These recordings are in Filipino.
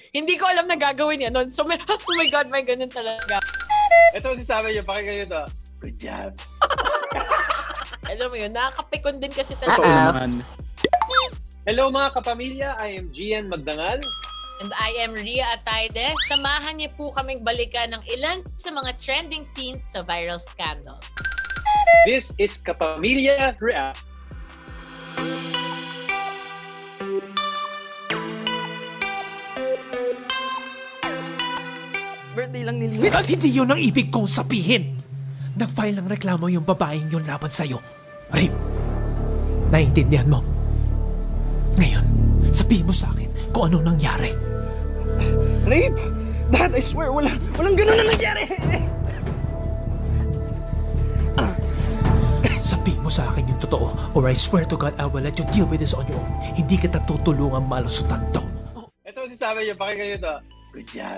Hindi ko alam na gagawin yan. So, oh my God, may ganun talaga. Ito sasabi niyo, pakinggan niyo to. Good job. Alam mo yun, nakakapikon din kasi talaga. Hello mga kapamilya, I am Gian Magdangal. And I am Atayde. Samahan niyo po kaming balikan ng ilan sa mga trending scenes sa viral scandal. This is Kapamilya React. Birthday lang nilingit. Hindi yun ang ibig kong sabihin. Nag-file ng reklamo yung babaeng yun laban sa'yo. Rape, naiintindihan mo? Ngayon, sabihin mo sa akin kung ano nangyari. Rape? Dad, I swear, walang ganun na nangyari. Sabihin mo sa akin yung totoo, or I swear to God, I will let you deal with this on your own. Hindi kita tutulungan malusutan to. Ito sasabi niyo, pakinggan niyo to. Good job.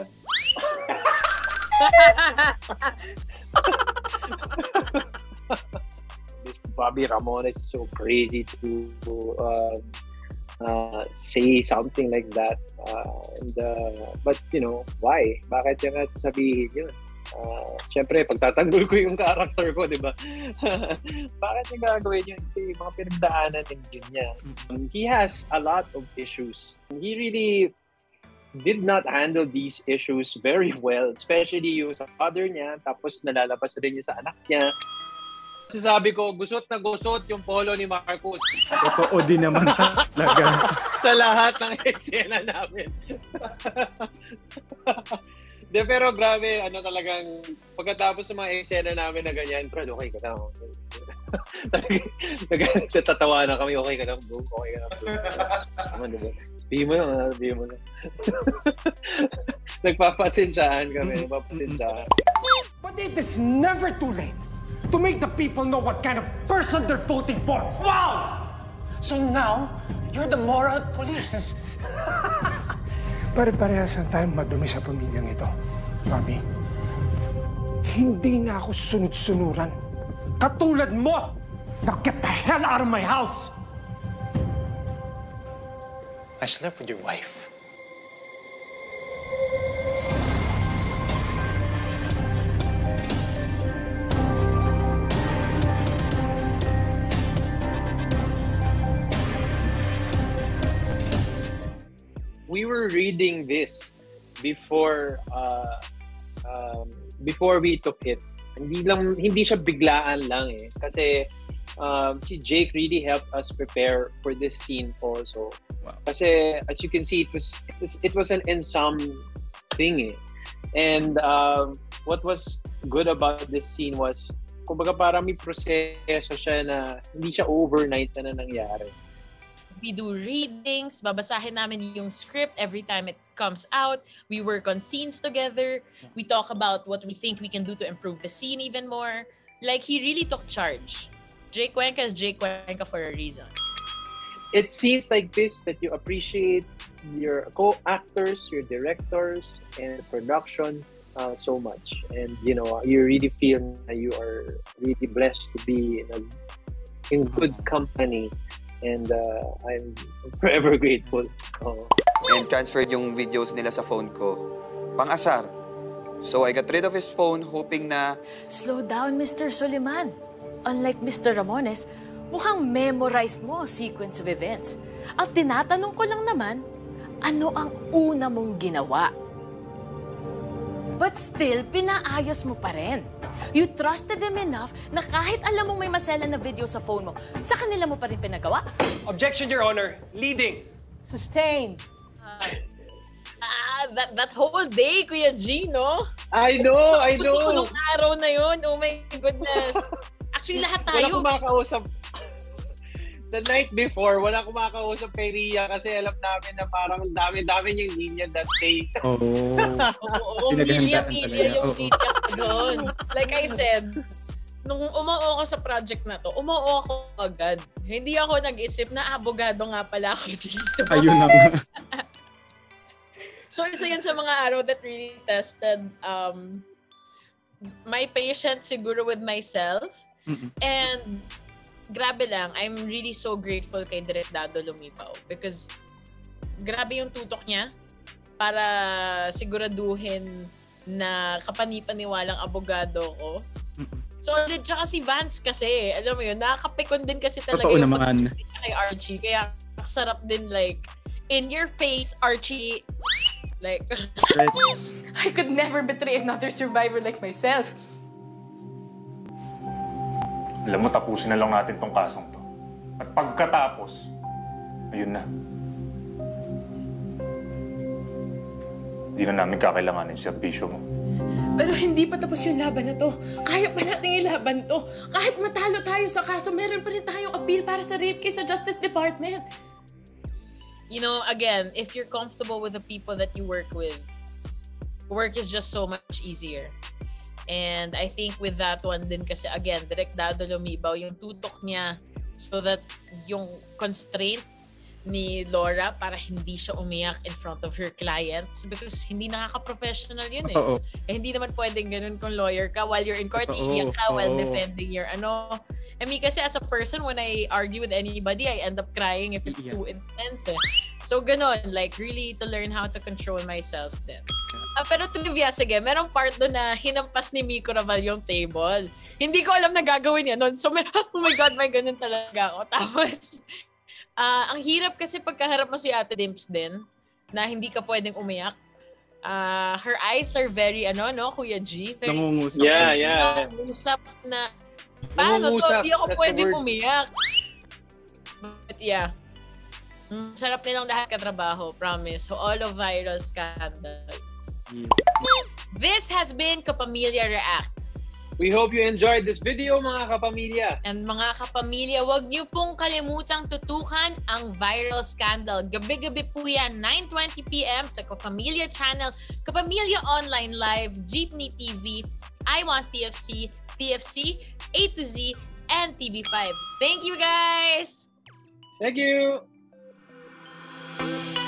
This Bobby Ramones is so crazy to say something like that. But you know, why? Bakit yung sasabihin yun? Siyempre, pagtatanggol ko yung character ko, di ba? Bakit yung gagawin yun? Kasi mga pinagdaanan din niya. He has a lot of issues. He really did not handle these issues very well, especially yung sa father niya, tapos nalalabas rin yung sa anak niya. Sabi ko, gusot na gusot yung polo ni Marcos. Totoo din naman talaga. Sa lahat ng eksena namin. De, pero grabe, ano talagang, pagkatapos ng mga eksena namin na ganyan, Brad, okay ka lang. Natatawa na kami, okay ka lang, bro. Okay ka lang, bro. Tama, diba? Sabihin mo lang, sabihin mo lang. Nagpapasensyaan kami, nagpapasensyaan. But it is never too late to make the people know what kind of person they're voting for. Wow! So now, you're the moral police. Pare-parehas na tayong madumi sa pamilyang ito, Mami. Hindi na ako sunod-sunuran. Katulad mo! Now get the hell out of my house! I slept with your wife. We were reading this before we took it. Hindi siya biglaan lang eh. Kasi si Jake really helped us prepare for this scene also. Wow. Kasi as you can see, it was an ensemble thing eh. And what was good about this scene was, kumbaga parang may proseso siya na hindi siya overnight na nangyari. We do readings, babasahin namin yung script every time it comes out. We work on scenes together. We talk about what we think we can do to improve the scene even more. Like, he really took charge. Jake Cuenca is Jake Cuenca for a reason. It's scenes like this that you appreciate your co-actors, your directors, and production so much. And, you know, you really feel that you are really blessed to be in good company. And I'm forever grateful. And transferred yung videos nila sa phone ko. Pang-asar. So I got rid of his phone hoping na... Slow down, Mr. Soliman. Unlike Mr. Ramones, mukhang memorized mo ang sequence of events. At tinatanong ko lang naman, ano ang una mong ginawa? But still, pinaayos mo pa rin. You trusted them enough na kahit alam mong may maselan na video sa phone mo, sa kanila mo pa rin pinagawa? Objection, Your Honor. Leading. Sustained. That whole day, Kuya G, no? I know! Kasi unong araw na yun, oh my goodness. Actually, lahat tayo. Wala kumakausap. The night before, wala kumakausap kay Ria kasi alam namin na parang dami-dami yung linya that day. Oo. Oo, milya yung linya ko doon. Like I said, nung umuo ako sa project na to, umuo ako agad. Hindi ako nag-isip na abogado nga pala ako dito. Ayun na nga. So, isa yun sa mga araw that really tested my patience siguro with myself. And grabe lang, I'm really so grateful kay Direk Dado Lumipaw because grabe yung tutok niya. para siguraduhin na kapanipaniwalang abogado ko. Solid, tsaka si Vance kasi, alam mo yun, nakakapikon din kasi talaga Totoo yung naman. kay Archie. Kaya sarap din like, in your face, Archie. Like, I could never betray another survivor like myself. Alam mo, tapusin na lang natin tong kasong to. At pagkatapos, ayun na. Hindi na namin kakailanganin yung serbisyo mo. Pero hindi pa tapos yung laban na to. Kaya pa natin ilaban to. Kahit matalo tayo sa kaso, meron pa rin tayong appeal para sa rape case sa Justice Department. you know, again, if you're comfortable with the people that you work with, work is just so much easier. And I think with that one din kasi, again, direktado lumibaw yung tutok niya so that yung constraint ni Laura para hindi siya umiyak in front of her clients because hindi nakaka-professional yun eh. Hindi naman pwedeng ganun kung lawyer ka while you're in court, iiyak ka while defending your ano. I mean, kasi as a person, when I argue with anybody, I end up crying if it's too intense eh. So ganun, like really to learn how to control myself then. Pero trivia, sige, merong part doon na hinampas ni Miko Raval yung table. Hindi ko alam na gagawin yan nun. So, oh my God, may ganun talaga ako. Tapos, ang hirap kasi pagkaharap mo si Ate Dimps din, na hindi ka pwedeng umiyak. Her eyes are very, Kuya G? Very, nangungusap. Yeah. Nangungusap na, paano to? Hindi ako pwedeng umiyak. But yeah. Sarap nilang lahat katrabaho, promise. So, all of viral scandal. This has been Kapamilya React. We hope you enjoyed this video, mga kapamilya. And mga kapamilya, wag niyo pong kalimutang tutukan ang viral scandal. Gabi-gabi po yan, 9:20 p.m. sa Kapamilya Channel, Kapamilya Online Live, Jeepney TV, iWantTFC, TFC, A to Z, and TV5. Thank you, guys! Thank you!